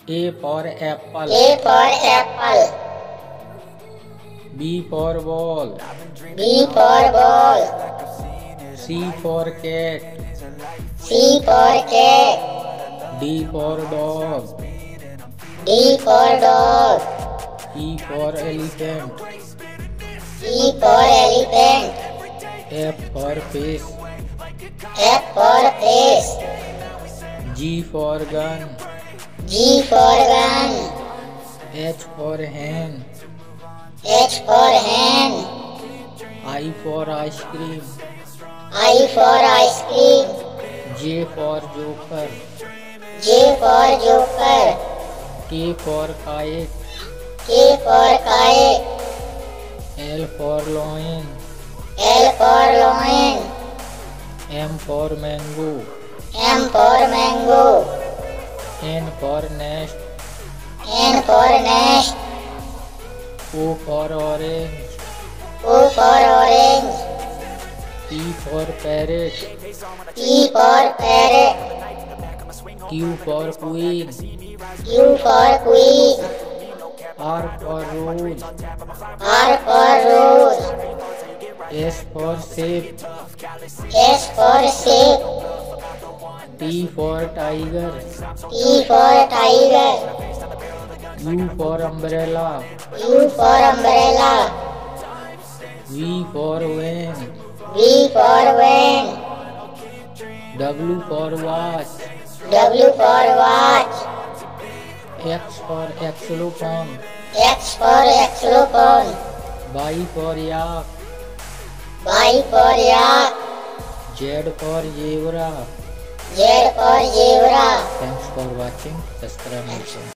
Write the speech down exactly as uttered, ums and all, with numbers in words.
A for apple. A for apple. B for ball. B for ball. C for cat. C for cat. D for dog. D for dog. E for elephant. E for elephant. F for fish. F for fish. G for gun. G for gun. H for hen. H for hen. I for ice cream. I for ice cream. J for joker. J for joker. K for kite. K for kite. L for lion. L for lion. M for mango. M for mango. N for nest. N for nest. O for orange. O for orange. P for parrot. P for parrot. Q for queen. Q for queen. R for rose. R for rose. S for shape. S for sheep. T for tiger. T for tiger. U for umbrella. U for umbrella. V for van. V for van. W for watch. W for watch. X for xylophone. X for xylophone. Y for yak. Y for yak. Z for zebra. Z for zebra. Thanks for watching. Subscribe.